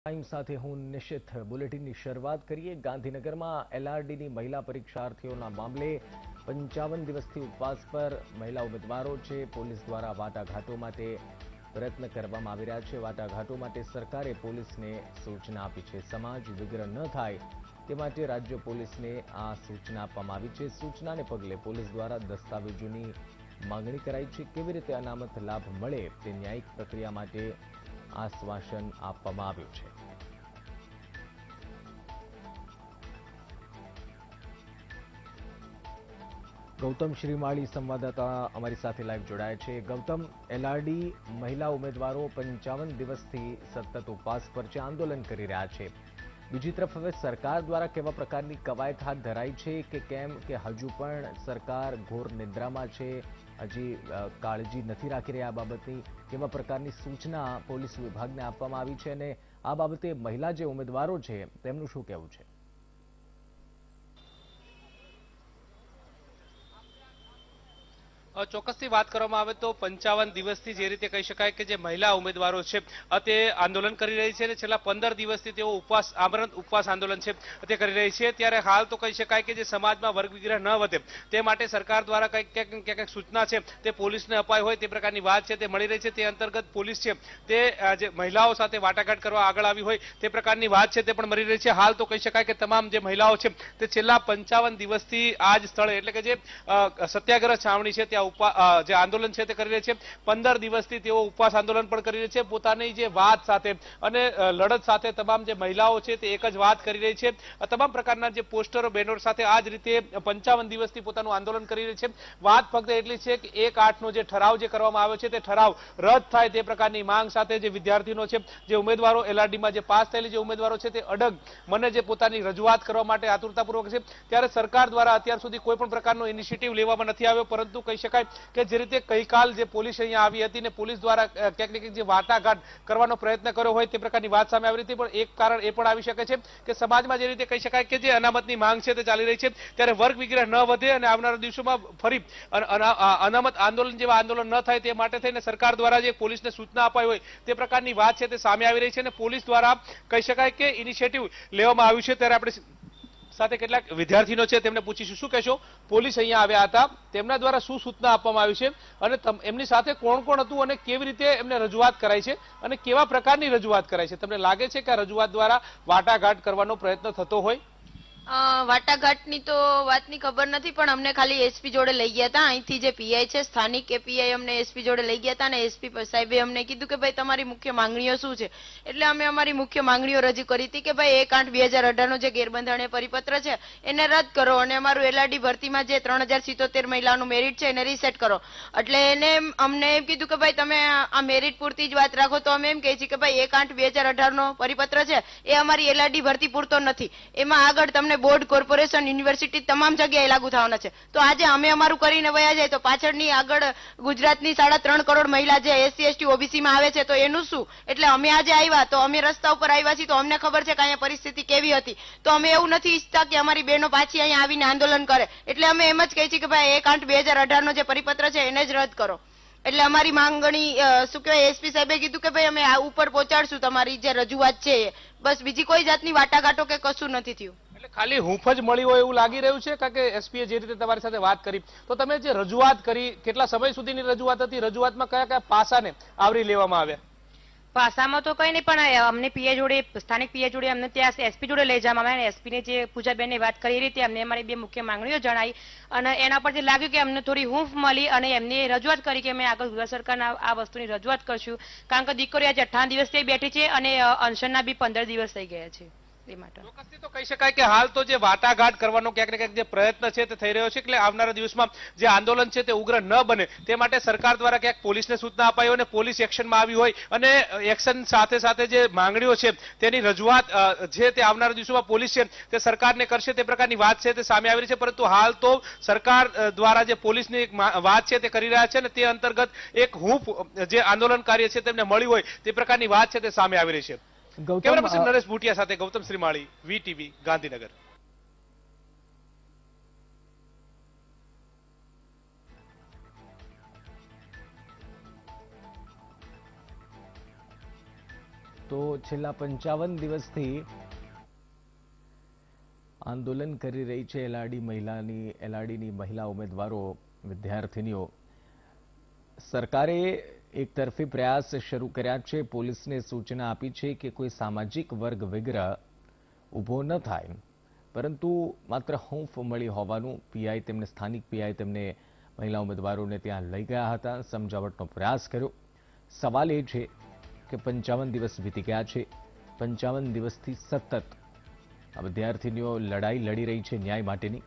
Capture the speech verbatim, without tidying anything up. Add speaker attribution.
Speaker 1: Time સાથે હું નિશ્ચિત બુલેટિનની શરૂઆત કરીએ. ગાંધીનગરમાં એલઆરડીની મહિલા પરીક્ષાર્થીઓના મામલે પંચાવન દિવસથી ઉપવાસ પર મહિલા ઉમેદવારો છે. પોલીસ દ્વારા વાટાઘાટો માટે પ્રયત્ન કરવામાં આવી રહ્યા છે. વાટાઘાટો માટે સરકારે પોલીસને સૂચના આપી છે. સમાજ વિગ્રહ ન થાય તે માટે રાજ્ય પોલીસને આ સૂચના આપવામાં આવી છે. સૂચનાને પગલે પોલીસ દ્વારા દસ્તાવેજોની માંગણી કરાઈ છે. કેવી રીતે અનામત લાભ મળે તે ન્યાયિક પ્રક્રિયા માટે આશ્વાસન આપવામાં આવ્યું છે. ગૌતમ શ્રીમાળી સંવાદદાતા અમારી સાથે લાઈવ જોડાયા છે. ગૌતમ, એલઆરડી મહિલા ઉમેદવારો પંચાવન દિવસથી સતત ઉપવાસ પર છે, આંદોલન કરી રહ્યા છે. બીજી તરફ હવે સરકાર દ્વારા કેવા પ્રકારની કવાયત હાથ ધરાઈ છે કે કેમ, કે હજુ પણ સરકાર ઘોર નિદ્રામાં છે, હજી કાળજી નથી રાખી રહ્યા આ બાબતની? કેવા પ્રકારની સૂચના પોલીસ વિભાગને આપવામાં આવી છે અને આ બાબતે મહિલા જે ઉમેદવારો છે તેમનું શું કહેવું છે?
Speaker 2: ચોક્કસથી વાત કરવામાં આવે તો પંચાવન દિવસથી જે રીતે કહી શકાય કે જે મહિલા ઉમેદવારો છે તે આંદોલન કરી રહી છે અને છેલ્લા પંદર દિવસથી તેઓ ઉપવાસ આમરણ ઉપવાસ આંદોલન છે તે કરી રહી છે. ત્યારે હાલ તો કહી શકાય કે જે સમાજમાં વર્ગ વિગ્રહ ન વધે તે માટે સરકાર દ્વારા કંઈક ક્યાંક ક્યાંક સૂચના છે તે પોલીસને અપાઈ હોય તે પ્રકારની વાત છે તે મળી રહી છે. તે અંતર્ગત પોલીસ છે તે જે મહિલાઓ સાથે વાટાઘાટ કરવા આગળ આવી હોય તે પ્રકારની વાત છે તે પણ મળી રહી છે. હાલ તો કહી શકાય કે તમામ જે મહિલાઓ છે તે છેલ્લા પંચાવન દિવસથી આ જ સ્થળે એટલે કે જે સત્યાગ્રહ છાવણી છે ત્યાં જે આંદોલન છે તે કરી રહી છે. પંદર દિવસથી તેઓ ઉપવાસ આંદોલન પણ કરી રહી છે. પોતાની જે વાત સાથે અને લડત સાથે તમામ જે મહિલાઓ છે તે એક જ વાત કરી રહી છે. તમામ પ્રકારના જે પોસ્ટરો બેનર સાથે આ જ રીતે પંચાવન દિવસથી પોતાનું આંદોલન કરી રહી છે. વાત ફક્ત એટલી છે કે એક આઠ નો જે ઠરાવ જે કરવામાં આવ્યો છે તે ઠરાવ રદ થાય તે પ્રકારની માંગ સાથે જે વિદ્યાર્થીઓ છે, જે ઉમેદવારો એલઆરડીમાં જે પાસ થયેલી જે ઉમેદવારો છે તે અડગ મને જે પોતાની રજૂઆત કરવા માટે આતુરતાપૂર્વક છે. ત્યારે સરકાર દ્વારા અત્યાર સુધી કોઈ પણ પ્રકારનો ઇનિશિયેટિવ લેવામાં નથી આવ્યો, પરંતુ કહી શકાય કે જે રીતે ગઈકાલ જે પોલીસ અહીંયા આવી હતી ને પોલીસ દ્વારા ક્યાંક ને ક્યાંક જે વાટાઘાટ કરવાનો પ્રયત્ન કર્યો હોય તે પ્રકારની વાત સામે આવી હતી. પણ એક કારણ એ પણ આવી શકે છે કે સમાજમાં જે રીતે કહી શકાય કે જે અનામતની માંગ છે તે ચાલી રહી છે, ત્યારે વર્ગ વિગ્રહ ન વધે અને આવનારા દિવસોમાં ફરી અનામત આંદોલન જેવા આંદોલન ન થાય તે માટે થઈને સરકાર દ્વારા જે પોલીસને સૂચના અપાઈ હોય તે પ્રકારની વાત છે તે સામે આવી રહી છે અને પોલીસ દ્વારા કહી શકાય કે ઇનિશિયેટિવ લેવામાં આવ્યું છે. ત્યારે આપણે સાથે કેટલાક વિદ્યાર્થીઓ છે તેમને પૂછીશું. શું કહેશો? પોલીસ અહીંયા આવ્યા હતા, તેમના દ્વારા શું સૂચના આપવામાં આવી છે અને એમની સાથે કોણ કોણ હતું અને કેવી રીતે એમને રજૂઆત કરાઈ છે અને કેવા પ્રકારની રજૂઆત કરાઈ છે? તમને લાગે છે કે આ રજૂઆત દ્વારા વાટાઘાટ કરવાનો પ્રયત્ન થતો હોય?
Speaker 3: વાટાઘાટની તો વાતની ખબર નથી, પણ અમને ખાલી એસપી જોડે લઈ ગયા હતા. અહીંથી જે પીઆઈ છે સ્થાનિક એ પીઆઈ અમને એસપી જોડે લઈ ગયા હતા અને એસપી સાહેબે અમને કીધું કે ભાઈ તમારી મુખ્ય માંગણીઓ શું છે. એટલે અમે અમારી મુખ્ય માંગણીઓ રજૂ કરી હતી કે ભાઈ એક આઠ બે હજાર અઢાર નો જે ગેરબંધારણીય પરિપત્ર છે એને રદ કરો અને અમારું એલઆરડી ભરતીમાં જે ત્રણ હજાર સિત્તોતેર મહિલાનું મેરિટ છે એને રીસેટ કરો. એટલે એને અમને એમ કીધું કે ભાઈ તમે આ મેરિટ પૂરતી જ વાત રાખો. તો અમે એમ કહીએ છીએ કે ભાઈ એક આઠ બે હજાર અઢાર નો પરિપત્ર છે એ અમારી એલઆરડી ભરતી પૂરતો નથી. એમાં આગળ તમને બોર્ડ, કોર્પોરેશન, યુનિવર્સિટી તમામ જગ્યાએ લાગુ થવાના છે. તો આજે અમે અમારું કરીને વયા જાય તો પાછળની આગળ ગુજરાતની સાડા ત્રણ કરોડ મહિલા જે એસસી એસટી ઓબીસી માં આવે છે તો એનું શું? એટલે અમે આજે આવ્યા તો અમે રસ્તા ઉપર આવ્યા છીએ તો અમને ખબર છે કે અહીંયા પરિસ્થિતિ કેવી હતી. તો અમે એવું નથી ઈચ્છતા કે અમારી બહેનો પાછી અહીંયા આવીને આંદોલન કરે. એટલે અમે એમ જ કહીએ છીએ કે ભાઈ એક આઠ બે હજાર અઢાર નો જે પરિપત્ર છે એને જ રદ કરો. એટલે અમારી માંગણી શું કહેવાય, એસપી સાહેબે કીધું કે ભાઈ અમે આ ઉપર પહોંચાડશું તમારી જે રજૂઆત છે એ. બસ બીજી કોઈ જાતની વાટાઘાટો કે કશું નથી થયું.
Speaker 2: એટલે ખાલી હૂંફ જ મળી હોય એવું લાગી રહ્યું છે? કારણ કે એસપીએ જે રીતે તમારી સાથે વાત કરી, તો તમે જે રજૂઆત કરી કેટલા સમય સુધીની રજૂઆત હતી? રજૂઆતમાં કયા કયા પાસાને આવરી લેવામાં આવ્યા?
Speaker 4: પાસામાં તો કઈ નહીં, પણ અમને પીએ જોડે સ્થાનિક પીએ જોડે અમને ત્યાં એસપી જોડે લઈ જવામાં આવ્યા. એસપી ને જે પૂજાબેનની વાત કરી એ રીતે અમને અમારી બે મુખ્ય માંગણીઓ જણાવી અને એના પરથી લાગ્યું કે અમને થોડી હૂંફ મળી અને એમને રજૂઆત કરી કે અમે આગળ ગુજરાત સરકારના આ વસ્તુની રજૂઆત કરશું. કારણ કે દીકરીઓ આજે અઠ્ઠાવન દિવસથી બેઠી છે અને અનશનના બી પંદર દિવસ થઈ ગયા છે.
Speaker 2: ચોક્કસથી તો કહી શકાય કે હાલ તો જે વાટાઘાટ કરવાનો ક્યાંક ને ક્યાંક જે પ્રયત્ન છે તે થઈ રહ્યો છે. એટલે આવનારા દિવસમાં જે આંદોલન છે તે ઉગ્ર ન બને તે માટે સરકાર દ્વારા ક્યાંક પોલીસને સૂચના અપાઈ હોય અને પોલીસ એક્શનમાં આવી હોય અને એક્શન સાથે સાથે જે માંગણીઓ છે તેની રજૂઆત છે તે આવનારા દિવસોમાં પોલીસ છે તે સરકારને કરશે તે પ્રકારની વાત છે તે સામે આવી રહી છે. પરંતુ હાલ તો સરકાર દ્વારા જે પોલીસની એક વાત છે તે કરી રહ્યા છે અને તે અંતર્ગત એક હૂંફ જે આંદોલનકારી છે તેમને મળી હોય તે પ્રકારની વાત છે તે સામે આવી રહી છે. કેમેરા પર્સન નરેશ ભૂટિયા સાથે ગૌતમ શ્રીમાળી, વીટીવી, ગાંધીનગર.
Speaker 1: તો છેલ્લા પંચાવન દિવસથી આંદોલન કરી રહી છે એલઆરડી મહિલાની એલઆરડીની મહિલા ઉમેદવારો વિદ્યાર્થીનીઓ. સરકારે એક તરફી પ્રયાસ શરૂ કર્યા છે. પોલીસને સૂચના આપી છે કે કોઈ સામાજિક વર્ગ વિગ્રહ ઊભો ન થાય, પરંતુ માત્ર હૂંફ મળી હોવાનું પીઆઈ તેમને સ્થાનિક પીઆઈ તેમને મહિલા ઉમેદવારોને ત્યાં લઈ ગયા હતા, સમજાવટનો પ્રયાસ કર્યો. સવાલ એ છે કે પંચાવન દિવસ વીતી ગયા છે. પંચાવન દિવસથી સતત આ વિદ્યાર્થીનીઓ લડાઈ લડી રહી છે ન્યાય માટેની.